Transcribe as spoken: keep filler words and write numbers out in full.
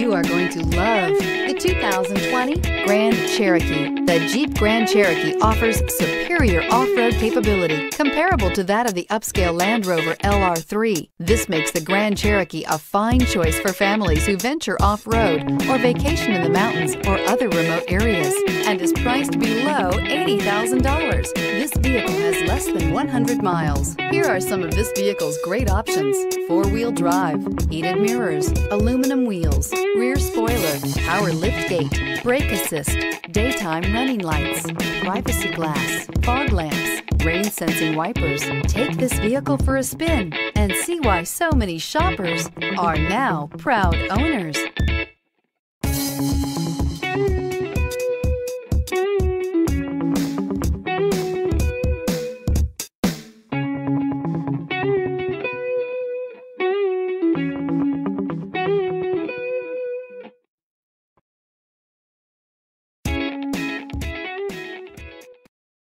You are going to love the two thousand twenty Grand Cherokee. The Jeep Grand Cherokee offers superior off-road capability comparable to that of the upscale Land Rover L R three. This makes the Grand Cherokee a fine choice for families who venture off-road or vacation in the mountains or other remote areas, and is priced below eighty thousand dollars. This vehicle has less than one hundred miles. Here are some of this vehicle's great options: four-wheel drive, heated mirrors, aluminum wheels, rear spoiler, power lift gate, brake assist, daytime running lights, privacy glass, fog lamps, rain sensing wipers. Take this vehicle for a spin and see why so many shoppers are now proud owners.